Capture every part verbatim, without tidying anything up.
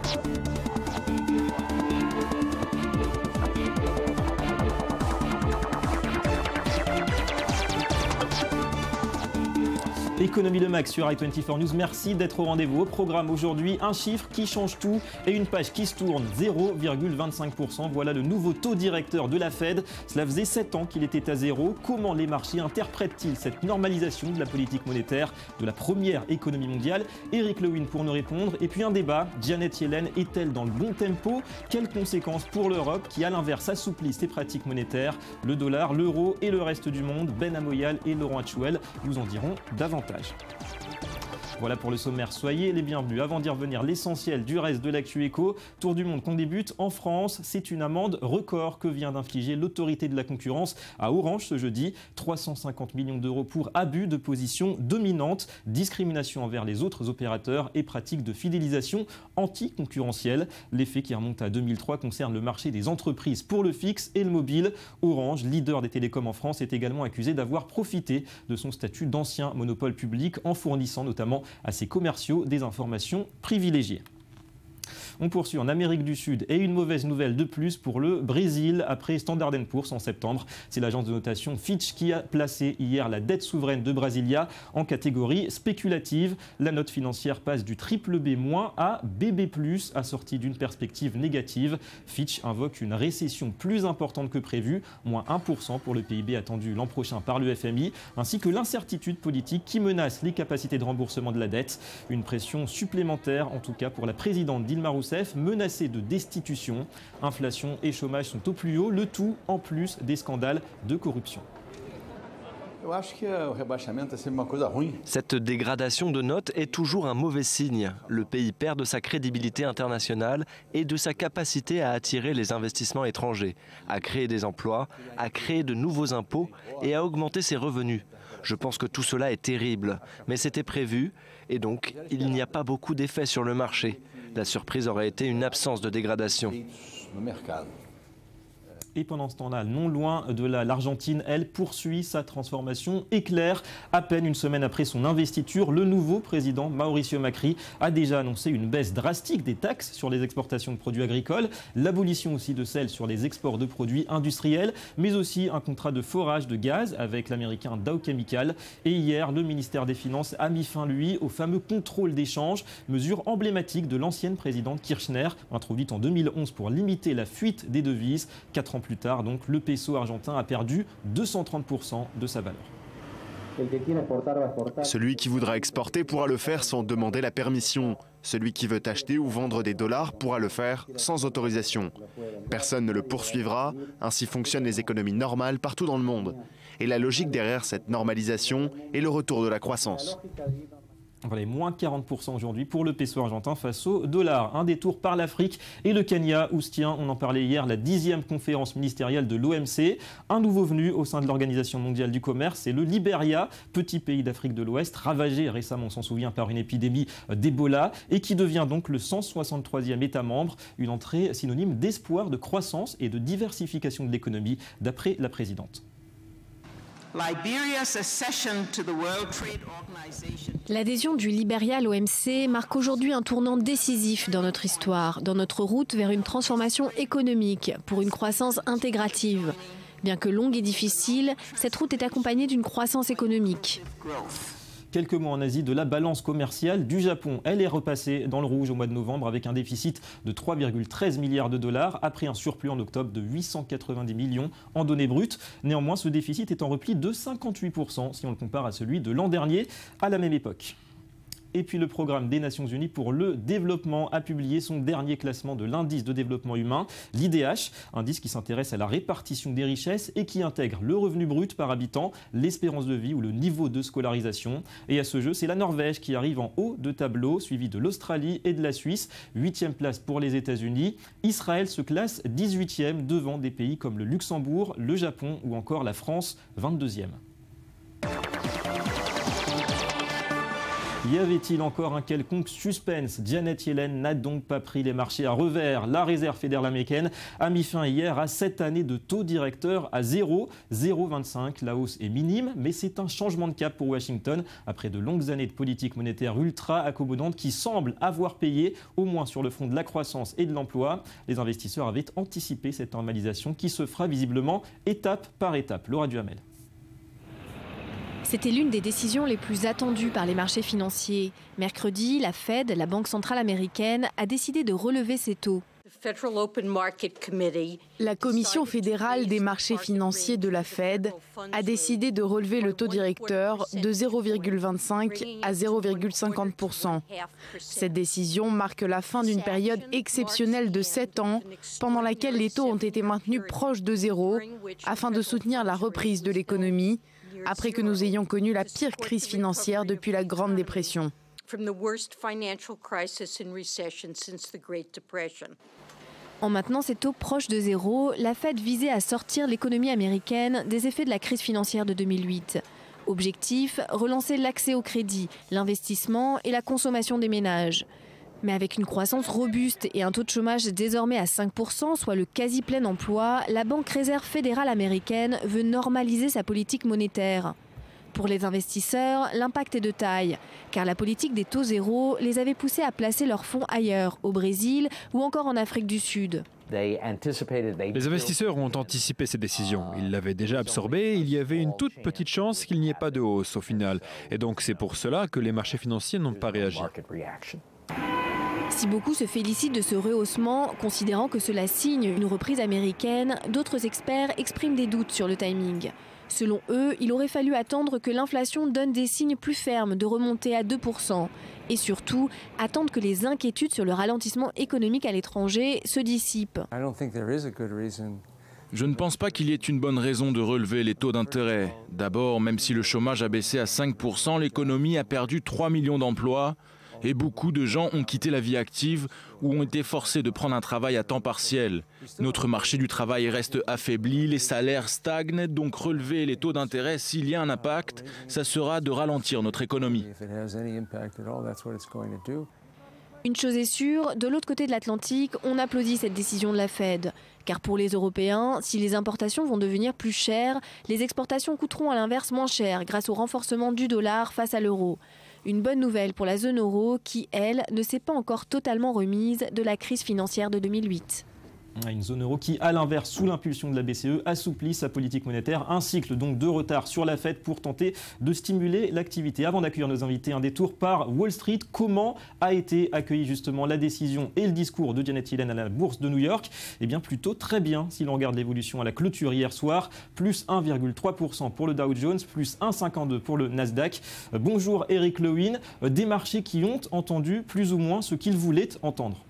Économie Le Max sur i vingt-quatre News, merci d'être au rendez-vous. Au programme aujourd'hui, un chiffre qui change tout et une page qui se tourne, zéro virgule vingt-cinq pour cent. Voilà le nouveau taux directeur de la Fed. Cela faisait sept ans qu'il était à zéro. Comment les marchés interprètent-ils cette normalisation de la politique monétaire de la première économie mondiale? Eric Lewin pour nous répondre. Et puis un débat, Janet Yellen est-elle dans le bon tempo? Quelles conséquences pour l'Europe qui, à l'inverse, assouplit ses pratiques monétaires? Le dollar, l'euro et le reste du monde. Ben Amoyal et Laurent Hatchouel nous en diront davantage. Voilà pour le sommaire, soyez les bienvenus. Avant d'y revenir, l'essentiel du reste de l'actu éco. Tour du monde qu'on débute en France. C'est une amende record que vient d'infliger l'autorité de la concurrence à Orange ce jeudi. trois cent cinquante millions d'euros pour abus de position dominante, discrimination envers les autres opérateurs et pratiques de fidélisation anticoncurrentielle. L'effet qui remonte à deux mille trois concerne le marché des entreprises pour le fixe et le mobile. Orange, leader des télécoms en France, est également accusé d'avoir profité de son statut d'ancien monopole public en fournissant notamment à ses commerciaux des informations privilégiées. On poursuit en Amérique du Sud et une mauvaise nouvelle de plus pour le Brésil après Standard and Poor's en septembre. C'est l'agence de notation Fitch qui a placé hier la dette souveraine de Brasilia en catégorie spéculative. La note financière passe du triple B- à B B plus, assortie d'une perspective négative. Fitch invoque une récession plus importante que prévu, moins un pour cent pour le P I B attendu l'an prochain par le F M I, ainsi que l'incertitude politique qui menace les capacités de remboursement de la dette. Une pression supplémentaire en tout cas pour la présidente Dilma Rousseff, menacée de destitution. Inflation et chômage sont au plus haut, le tout en plus des scandales de corruption. Cette dégradation de notes est toujours un mauvais signe. Le pays perd de sa crédibilité internationale et de sa capacité à attirer les investissements étrangers, à créer des emplois, à créer de nouveaux impôts et à augmenter ses revenus. Je pense que tout cela est terrible, mais c'était prévu et donc il n'y a pas beaucoup d'effets sur le marché. La surprise aurait été une absence de dégradation. Et pendant ce temps-là, non loin de là, l'Argentine, elle, poursuit sa transformation éclair. À peine une semaine après son investiture, le nouveau président Mauricio Macri a déjà annoncé une baisse drastique des taxes sur les exportations de produits agricoles, l'abolition aussi de celles sur les exports de produits industriels, mais aussi un contrat de forage de gaz avec l'américain Dow Chemical. Et hier, le ministère des Finances a mis fin, lui, au fameux contrôle d'échange, mesure emblématique de l'ancienne présidente Kirchner, introduite en deux mille onze pour limiter la fuite des devises. Quatre ans plus tard, donc, le peso argentin a perdu deux cent trente pour cent de sa valeur. Celui qui voudra exporter pourra le faire sans demander la permission. Celui qui veut acheter ou vendre des dollars pourra le faire sans autorisation. Personne ne le poursuivra. Ainsi fonctionnent les économies normales partout dans le monde. Et la logique derrière cette normalisation est le retour de la croissance. Voilà, moins quarante pour cent aujourd'hui pour le peso argentin face au dollar. Un détour par l'Afrique et le Kenya où se tient, on en parlait hier, la dixième conférence ministérielle de l'O M C. Un nouveau venu au sein de l'Organisation mondiale du commerce, c'est le Libéria, petit pays d'Afrique de l'Ouest, ravagé récemment, on s'en souvient, par une épidémie d'Ebola et qui devient donc le cent soixante-troisième État membre. Une entrée synonyme d'espoir, de croissance et de diversification de l'économie, d'après la présidente. L'adhésion du Libéria à l'O M C marque aujourd'hui un tournant décisif dans notre histoire, dans notre route vers une transformation économique, pour une croissance intégrative. Bien que longue et difficile, cette route est accompagnée d'une croissance économique. Quelques mots en Asie, de la balance commerciale du Japon. Elle est repassée dans le rouge au mois de novembre avec un déficit de trois virgule treize milliards de dollars après un surplus en octobre de huit cent quatre-vingt-dix millions en données brutes. Néanmoins, ce déficit est en repli de cinquante-huit pour cent si on le compare à celui de l'an dernier à la même époque. Et puis le programme des Nations Unies pour le développement a publié son dernier classement de l'indice de développement humain, l'I D H, indice qui s'intéresse à la répartition des richesses et qui intègre le revenu brut par habitant, l'espérance de vie ou le niveau de scolarisation. Et à ce jeu, c'est la Norvège qui arrive en haut de tableau, suivi de l'Australie et de la Suisse. Huitième place pour les États-Unis. Israël se classe dix-huitième devant des pays comme le Luxembourg, le Japon ou encore la France, vingt-deuxième. Y avait-il encore un quelconque suspense? Janet Yellen n'a donc pas pris les marchés à revers. La Réserve fédérale américaine a mis fin hier à sept années de taux directeur à zéro, zéro virgule vingt-cinq. La hausse est minime, mais c'est un changement de cap pour Washington après de longues années de politique monétaire ultra accommodante qui semble avoir payé, au moins sur le front de la croissance et de l'emploi. Les investisseurs avaient anticipé cette normalisation qui se fera visiblement étape par étape. Laura Duhamel. C'était l'une des décisions les plus attendues par les marchés financiers. Mercredi, la Fed, la Banque centrale américaine, a décidé de relever ses taux. La Commission fédérale des marchés financiers de la Fed a décidé de relever le taux directeur de zéro virgule vingt-cinq à zéro virgule cinquante pour cent. Cette décision marque la fin d'une période exceptionnelle de sept ans pendant laquelle les taux ont été maintenus proches de zéro afin de soutenir la reprise de l'économie après que nous ayons connu la pire crise financière depuis la Grande Dépression. En maintenant ces taux proches de zéro, la Fed visait à sortir l'économie américaine des effets de la crise financière de deux mille huit. Objectif, relancer l'accès au crédit, l'investissement et la consommation des ménages. Mais avec une croissance robuste et un taux de chômage désormais à cinq pour cent, soit le quasi-plein emploi, la Banque Réserve fédérale américaine veut normaliser sa politique monétaire. Pour les investisseurs, l'impact est de taille, car la politique des taux zéro les avait poussés à placer leurs fonds ailleurs, au Brésil ou encore en Afrique du Sud. Les investisseurs ont anticipé ces décisions. Ils l'avaient déjà absorbé. Il y avait une toute petite chance qu'il n'y ait pas de hausse au final. Et donc c'est pour cela que les marchés financiers n'ont pas réagi. Si beaucoup se félicitent de ce rehaussement, considérant que cela signe une reprise américaine, d'autres experts expriment des doutes sur le timing. Selon eux, il aurait fallu attendre que l'inflation donne des signes plus fermes de remonter à deux pour cent. Et surtout, attendre que les inquiétudes sur le ralentissement économique à l'étranger se dissipent. Je ne pense pas qu'il y ait une bonne raison de relever les taux d'intérêt. D'abord, même si le chômage a baissé à cinq pour cent, l'économie a perdu trois millions d'emplois. Et beaucoup de gens ont quitté la vie active ou ont été forcés de prendre un travail à temps partiel. Notre marché du travail reste affaibli, les salaires stagnent, donc relever les taux d'intérêt, s'il y a un impact, ça sera de ralentir notre économie. Une chose est sûre, de l'autre côté de l'Atlantique, on applaudit cette décision de la Fed. Car pour les Européens, si les importations vont devenir plus chères, les exportations coûteront à l'inverse moins cher grâce au renforcement du dollar face à l'euro. Une bonne nouvelle pour la zone euro qui, elle, ne s'est pas encore totalement remise de la crise financière de deux mille huit. Une zone euro qui, à l'inverse, sous l'impulsion de la B C E, assouplit sa politique monétaire. Un cycle donc de retard sur la Fed pour tenter de stimuler l'activité. Avant d'accueillir nos invités, un détour par Wall Street. Comment a été accueillie justement la décision et le discours de Janet Yellen à la bourse de New York? Eh bien plutôt très bien si l'on regarde l'évolution à la clôture hier soir. Plus un virgule trois pour cent pour le Dow Jones, plus un virgule cinquante-deux pour le Nasdaq. Bonjour Eric Lewin. Des marchés qui ont entendu plus ou moins ce qu'ils voulaient entendre.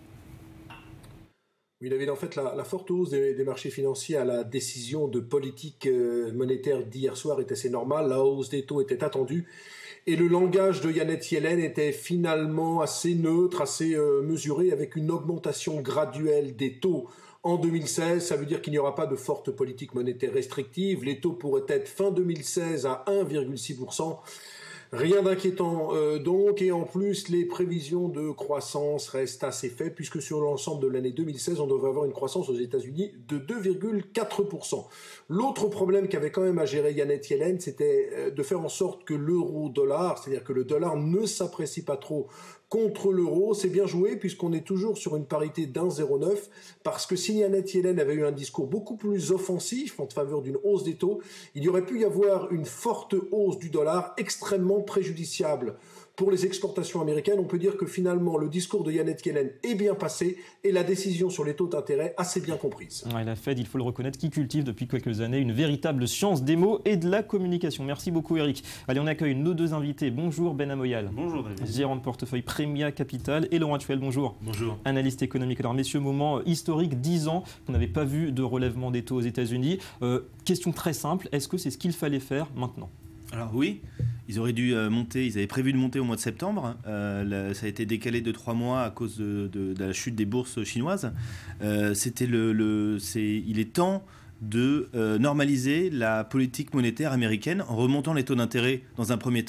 Oui, David, en fait, la, la forte hausse des, des marchés financiers à la décision de politique euh, monétaire d'hier soir est assez normale. La hausse des taux était attendue. Et le langage de Janet Yellen était finalement assez neutre, assez euh, mesuré, avec une augmentation graduelle des taux. En deux mille seize, ça veut dire qu'il n'y aura pas de forte politique monétaire restrictive. Les taux pourraient être fin deux mille seize à un virgule six pour cent. Rien d'inquiétant euh, donc, et en plus les prévisions de croissance restent assez faibles puisque sur l'ensemble de l'année deux mille seize, on devrait avoir une croissance aux États-Unis de deux virgule quatre pour cent. L'autre problème qu'avait quand même à gérer Janet Yellen, c'était de faire en sorte que l'euro-dollar, c'est-à-dire que le dollar ne s'apprécie pas trop contre l'euro. C'est bien joué puisqu'on est toujours sur une parité d'un virgule zéro neuf parce que si Janet Yellen avait eu un discours beaucoup plus offensif en faveur d'une hausse des taux, il y aurait pu y avoir une forte hausse du dollar extrêmement préjudiciable pour les exportations américaines. On peut dire que finalement le discours de Janet Yellen est bien passé et la décision sur les taux d'intérêt assez bien comprise. Ouais, la Fed, il faut le reconnaître, qui cultive depuis quelques années une véritable science des mots et de la communication. Merci beaucoup Eric. Allez, on accueille nos deux invités. Bonjour Ben Amoyal. Bonjour David. Gérant de portefeuille Premia Capital, et Laurent Tuel, bonjour. Bonjour. Analyste économique. Alors messieurs, moment historique, dix ans qu'on n'avait pas vu de relèvement des taux aux États-Unis. Euh, question très simple, est-ce que c'est ce qu'il fallait faire maintenant ? Alors oui, ils auraient dû euh, monter, ils avaient prévu de monter au mois de septembre. Euh, la, ça a été décalé de trois mois à cause de, de, de la chute des bourses chinoises. Euh, c'était le, le, c'est, il est temps de euh, normaliser la politique monétaire américaine en remontant les taux d'intérêt dans un premier temps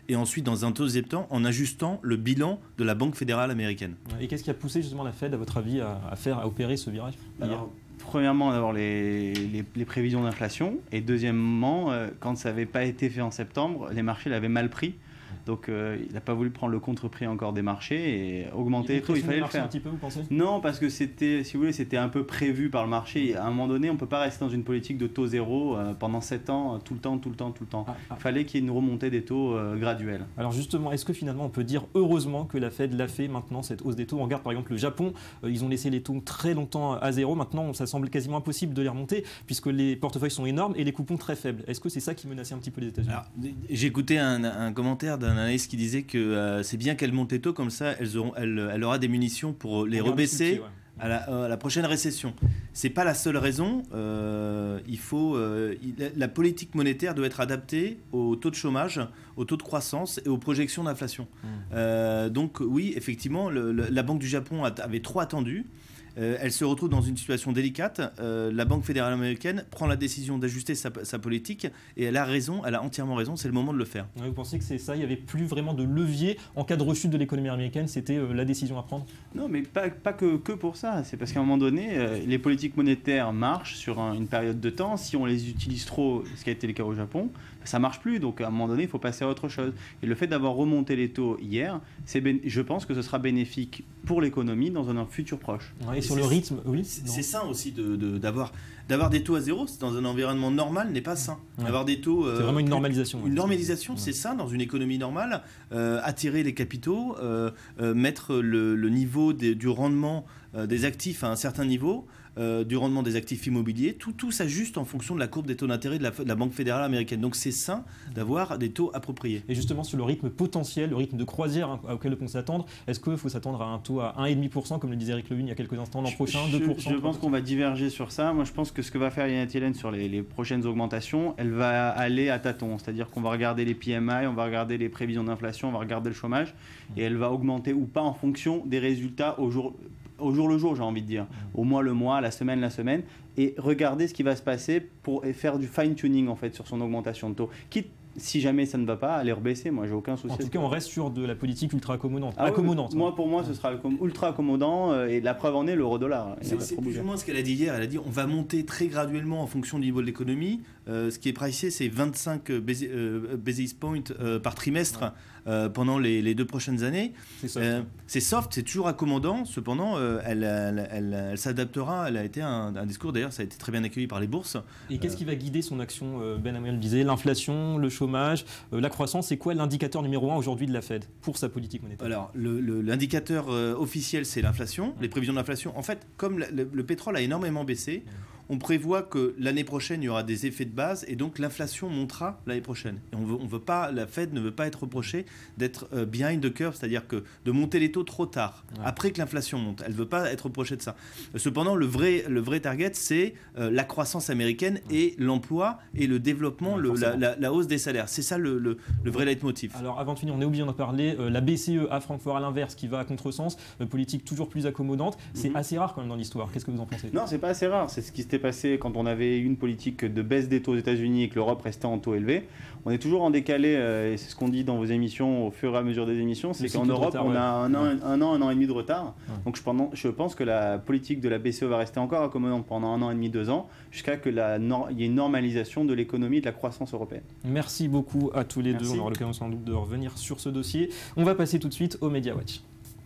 et ensuite, dans un deuxième temps, en ajustant le bilan de la Banque fédérale américaine. Et qu'est-ce qui a poussé justement la Fed, à votre avis, à, à faire, à opérer ce virage? Alors, premièrement, d'avoir les, les, les prévisions d'inflation, et deuxièmement, euh, quand ça n'avait pas été fait en septembre, les marchés l'avaient mal pris. Donc euh, il n'a pas voulu prendre le contre-prix encore des marchés et augmenter les taux, il fallait le faire. Un petit peu, vous pensez? Non, parce que c'était, si vous voulez, c'était un peu prévu par le marché. Et à un moment donné, on ne peut pas rester dans une politique de taux zéro euh, pendant sept ans, tout le temps, tout le temps, tout le temps. Ah, ah. Il fallait qu'il y ait une remontée des taux euh, graduelle. Alors justement, est-ce que finalement on peut dire heureusement que la Fed l'a fait maintenant, cette hausse des taux? On regarde par exemple le Japon, euh, ils ont laissé les taux très longtemps à zéro. Maintenant, ça semble quasiment impossible de les remonter puisque les portefeuilles sont énormes et les coupons très faibles. Est-ce que c'est ça qui menaçait un petit peu les États-Unis? J'ai écouté un, un commentaire d'un analyste qui disait que euh, c'est bien qu'elle monte les taux, comme ça elle, auront, elle, elle aura des munitions pour les on rebaisser pied, ouais. à, la, à la prochaine récession. C'est pas la seule raison. Euh, il faut, euh, il, la politique monétaire doit être adaptée au taux de chômage, au taux de croissance et aux projections d'inflation. Mmh. Euh, donc oui, effectivement, le, le, la Banque du Japon avait trop attendu. Euh, elle se retrouve dans une situation délicate. Euh, la Banque fédérale américaine prend la décision d'ajuster sa, sa politique et elle a raison, elle a entièrement raison, c'est le moment de le faire. Vous pensez que c'est ça? Il n'y avait plus vraiment de levier en cas de rechute de l'économie américaine, c'était euh, la décision à prendre? Non, mais pas, pas que, que pour ça. C'est parce qu'à un moment donné, euh, les politiques monétaires marchent sur un, une période de temps. Si on les utilise trop, ce qui a été le cas au Japon, ça ne marche plus. Donc à un moment donné, il faut passer à autre chose. Et le fait d'avoir remonté les taux hier, c'est bé- je pense que ce sera bénéfique pour l'économie dans un, un futur proche. Ouais, et sur le rythme, oui. C'est sain aussi de, de, d'avoir, d'avoir des taux à zéro dans un environnement normal n'est pas sain. Ouais. Avoir des taux, euh, c'est vraiment une normalisation. Une ouais, normalisation, c'est, c'est sain dans une économie normale. Euh, attirer les capitaux, euh, euh, mettre le, le niveau des, du rendement euh, des actifs à un certain niveau. Euh, du rendement des actifs immobiliers, tout, tout s'ajuste en fonction de la courbe des taux d'intérêt de la, de la Banque fédérale américaine. Donc c'est sain d'avoir des taux appropriés. Et justement sur le rythme potentiel, le rythme de croisière hein, auquel on peut s'attendre, est-ce qu'il faut s'attendre à un taux à un virgule cinq pour cent comme le disait Eric Levin il y a quelques instants l'an prochain, je, deux pour cent? Je pense qu'on va diverger sur ça. Moi je pense que ce que va faire Janet Yellen sur les, les prochaines augmentations, elle va aller à tâtons. C'est-à-dire qu'on va regarder les P M I, on va regarder les prévisions d'inflation, on va regarder le chômage et elle va augmenter ou pas en fonction des résultats au jour au jour le jour, j'ai envie de dire, au mois le mois, la semaine la semaine, et regarder ce qui va se passer pour faire du fine-tuning en fait sur son augmentation de taux. Quitte, si jamais ça ne va pas, à les rebaisser, moi j'ai aucun souci. En tout cas, on reste sur de la politique ultra accommodante. Ah accommodante oui, moi, pour moi, ce sera ultra accommodant euh, et la preuve en est l'euro-dollar. C'est, c'est plus ou moins ce qu'elle a dit hier. Elle a dit on va monter très graduellement en fonction du niveau de l'économie. Euh, ce qui est pricé, c'est vingt-cinq basis, euh, basis points euh, par trimestre. Ouais. Euh, pendant les, les deux prochaines années. C'est soft, euh, c'est, soft, c'est toujours accommodant. Cependant, euh, elle, elle, elle, elle s'adaptera. Elle a été un, un discours, d'ailleurs, ça a été très bien accueilli par les bourses. Et qu'est-ce qui va guider son action? Ben Amel disait l'inflation, le chômage, euh, la croissance. C'est quoi l'indicateur numéro un aujourd'hui de la Fed pour sa politique monétaire? Alors, le, le, l'indicateur euh, officiel, c'est l'inflation, les prévisions d'inflation. En fait, comme le, le, le pétrole a énormément baissé, on prévoit que l'année prochaine, il y aura des effets de base et donc l'inflation montera l'année prochaine. Et on veut, on veut pas, la Fed ne veut pas être reprochée d'être euh, behind the curve, c'est-à-dire que de monter les taux trop tard, ouais. après que l'inflation monte. Elle ne veut pas être reprochée de ça. Cependant, le vrai, le vrai target, c'est euh, la croissance américaine ouais. et l'emploi et le développement, ouais, le, la, la, la hausse des salaires. C'est ça le, le, le vrai leitmotiv. Alors avant de finir, on est obligé d'en parler. Euh, la B C E à Francfort, à l'inverse, qui va à contresens, euh, politique toujours plus accommodante. C'est mm-hmm. assez rare quand même dans l'histoire. Qu'est-ce que vous en pensez? Non, c'est pas assez rare. C'est ce qui s'était passé quand on avait une politique de baisse des taux aux États-Unis et que l'Europe restait en taux élevés. On est toujours en décalé, euh, et c'est ce qu'on dit dans vos émissions au fur et à mesure des émissions, c'est le qu'en Europe, retard, on ouais. a un an, ouais. un an, un an et demi de retard. Ouais. Donc je, pendant, je pense que la politique de la B C E va rester encore accommodante pendant un an et demi, deux ans, jusqu'à qu'il y ait une normalisation de l'économie et de la croissance européenne. Merci beaucoup à tous les Merci. deux. On aura l'occasion sans doute de revenir sur ce dossier. On va passer tout de suite au Media Watch.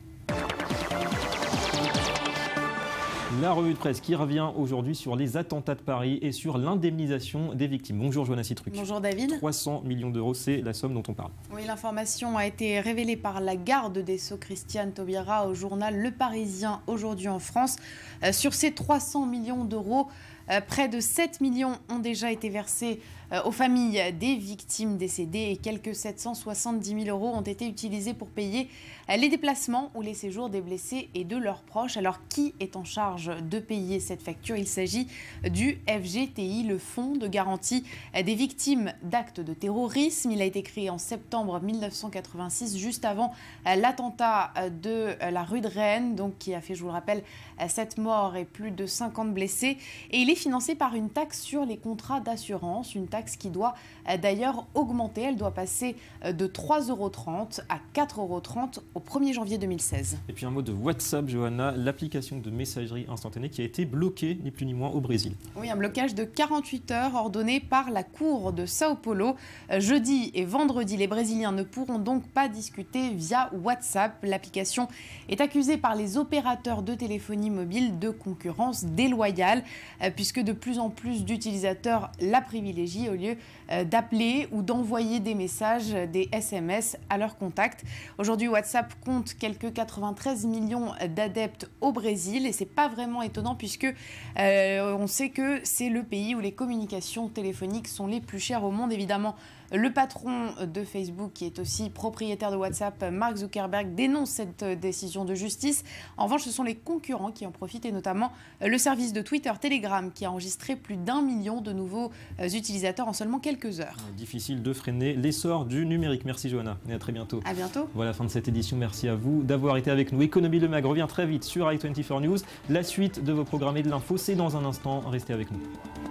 La revue de presse qui revient aujourd'hui sur les attentats de Paris et sur l'indemnisation des victimes. Bonjour Johanna Citruc. Bonjour David. trois cents millions d'euros, c'est la somme dont on parle. Oui, l'information a été révélée par la garde des Sceaux Christiane Taubira au journal Le Parisien aujourd'hui en France. Euh, sur ces trois cents millions d'euros, euh, près de sept millions ont déjà été versés euh, aux familles des victimes décédées et quelques sept cent soixante-dix mille euros ont été utilisés pour payer euh, les déplacements ou les séjours des blessés et de leurs proches. Alors qui est en charge de payer cette facture? Il s'agit du F G T I, le Fonds de garantie des victimes d'actes de terrorisme. Il a été créé en septembre mille neuf cent quatre-vingt-six, juste avant l'attentat de la rue de Rennes, donc qui a fait, je vous le rappelle, sept morts et plus de cinquante blessés. Et il est financée par une taxe sur les contrats d'assurance, une taxe qui doit d'ailleurs augmenter. Elle doit passer de trois euros trente à quatre euros trente au premier janvier deux mille seize. Et puis un mot de WhatsApp, Johanna, l'application de messagerie instantanée qui a été bloquée, ni plus ni moins, au Brésil. Oui, un blocage de quarante-huit heures ordonné par la Cour de Sao Paulo. Jeudi et vendredi, les Brésiliens ne pourront donc pas discuter via WhatsApp. L'application est accusée par les opérateurs de téléphonie mobile de concurrence déloyale, puisque de plus en plus d'utilisateurs la privilégient au lieu d'appeler ou d'envoyer des messages, des S M S à leurs contacts. Aujourd'hui, WhatsApp compte quelques quatre-vingt-treize millions d'adeptes au Brésil et c'est pas vraiment étonnant puisque euh, on sait que c'est le pays où les communications téléphoniques sont les plus chères au monde. Évidemment, le patron de Facebook, qui est aussi propriétaire de WhatsApp, Mark Zuckerberg, dénonce cette décision de justice. En revanche, ce sont les concurrents qui en profitent, et notamment le service de Twitter, Telegram, qui a enregistré plus d'un million de nouveaux utilisateurs en seulement quelques heures. Difficile de freiner l'essor du numérique. Merci Johanna, et à très bientôt. À bientôt. Voilà, fin de cette édition. Merci à vous d'avoir été avec nous. Économie Le Mag revient très vite sur i vingt-quatre News. La suite de vos programmes et de l'info, c'est dans un instant. Restez avec nous.